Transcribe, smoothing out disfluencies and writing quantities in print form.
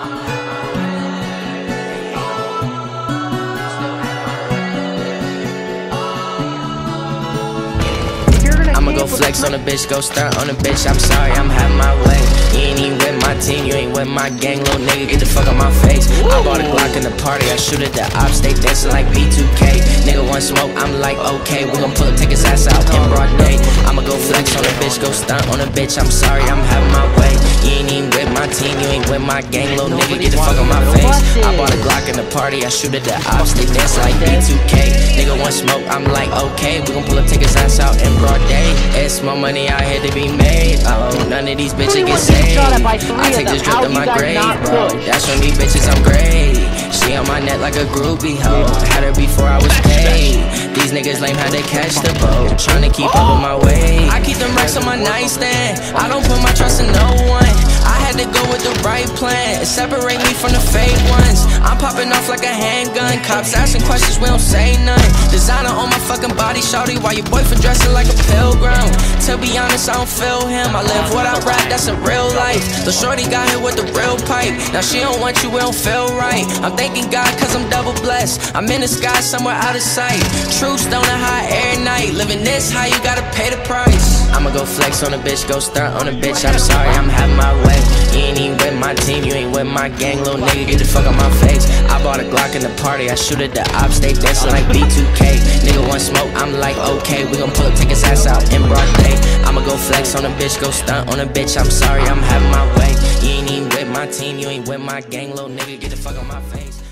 I'ma go flex on a bitch, go stunt on a bitch. I'm sorry, I'm having my way. You ain't even with my team, you ain't with my gang, little nigga, get the fuck on my face. I bought a Glock in the party, I shoot at the ops, they dancing like B2K. Nigga want smoke, I'm like, okay, we gon' take his ass out in broad day. I'ma go flex on a bitch, go stunt on a bitch. I'm sorry, I'm having my way. You ain't even with my team, you ain't with my gang, little nigga, get the fuck on my face. I bought a Glock in the party, I shoot at the ops, they dancing like B2K. Nigga want smoke, I'm like, okay, we gon' take his ass out in broad day. It's more money out here to be made. Oh, none of these bitches get saved. I take this drip to my grave, bro. That's from me bitches, I'm great. She on my neck like a groupie hoe. Had her before I was paid. These niggas lame, how they catch the boat. Tryna keep up with my weight. I keep them racks on my nightstand. I don't put my trust in no one. I had to go with the right plan. Separate me from the fake ones. I'm popping off like a handgun. Cops asking questions, we don't say none. Designer on my fucking body, shawty. Why your boyfriend dressing like a pilgrim? To be honest, I don't feel him. I live what I rap, that's a real life. The shorty got hit with the real pipe. Now she don't want you, it don't feel right. I'm thanking God cause I'm double blessed. I'm in the sky somewhere out of sight. True stone and high every night. Living this high, you gotta pay the price. I'ma go flex on a bitch, go stunt on a bitch. I'm sorry, I'm having my way. You ain't even with my team, you ain't with my gang, little nigga, get the fuck on my face. I bought a Glock in the party, I shoot at the ops, they dancing like B2K. Nigga want smoke, I'm like, okay, we gon' take his ass out in broad day. I'ma go flex on a bitch, go stunt on a bitch. I'm sorry, I'm having my way. You ain't even with my team, you ain't with my gang, little nigga, get the fuck on my face.